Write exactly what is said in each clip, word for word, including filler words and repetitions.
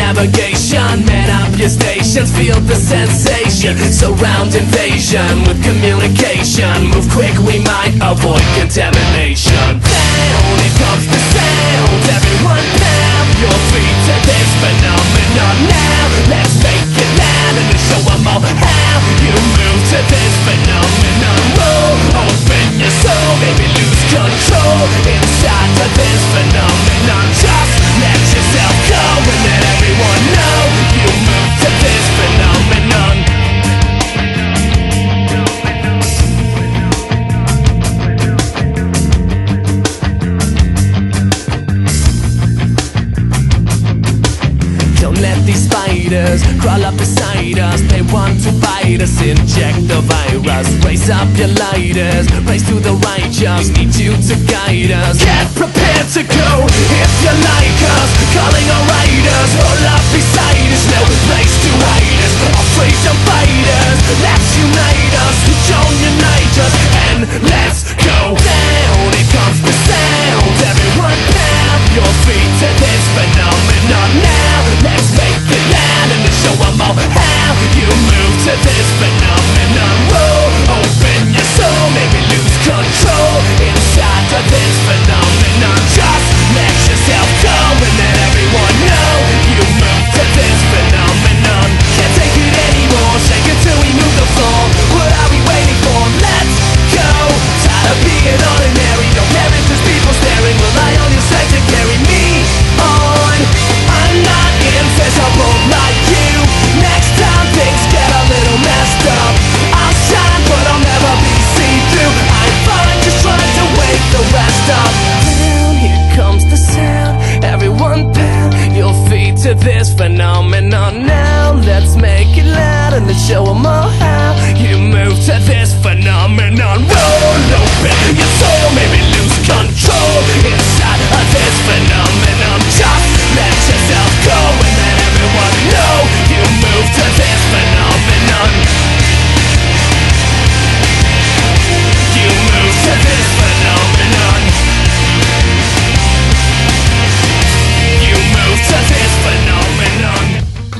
navigation. Man up your stations, feel the sensation. Surround invasion with communication. Move quick, we might avoid contamination. Down, it comes the sound. Everyone pound your feet to this phenomenon. Now, let's make it loud and show them all how you move to this phenomenon. Roll, open your soul, maybe lose control inside of this phenomenon. Just let yourself go and let everyone know you move to this phenomenon. Don't let these spiders crawl up beside us. They want to bite us, inject the virus. Raise up your lighters, raise to the righteous. Need you to guide us. Get prepared to go if you like us. Calling our riders, all up beside us. No place to hide us. All freedom fighters, let's unite us. Don't unite us, and let's go down. It comes the sound. Everyone pound your feet to this phenomenon. Now let's make it loud and show them all how you move to this phenomenon. Roll, open your soul, maybe lose control inside of this phenomenon. Just let yourself go and let everyone know you move to this phenomenon. Can't take it anymore, shake it till we move the floor. What are we waiting for? Let's go. Tired of being ordinary, don't care if there's people staring. Rely on your strength to carry me on. I'm not invisible like you. Next time things get a little messed up, I'll shine but I'll never be see-through. I'm fine just trying to wake the rest up. Down, here comes the sound. Everyone pound your feet to this phenomenon. Now let's make it loud and let's show them all how you move to this phenomenon. Roll open your soul, maybe lose control inside of this phenomenon. Just let yourself go and let everyone know you move to this phenomenon. You move to this phenomenon. You move to this phenomenon.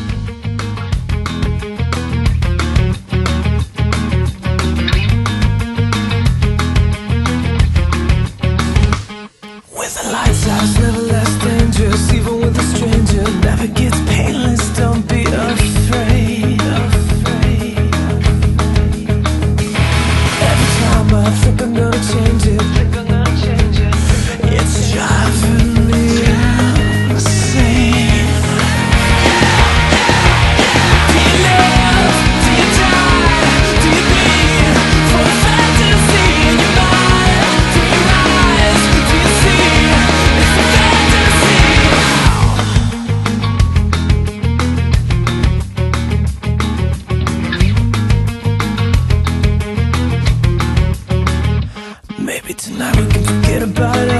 With the lights out, it's never less dangerous. Even with a stranger, never gets painless. Don't be afraid. afraid. Every time I think I'm gonna change it, it's driving me insane. Do you live? Do you die? Do you bleed for a fantasy in your mind? Do you rise? Do you see? It's a fantasy. Maybe tonight we can forget about it.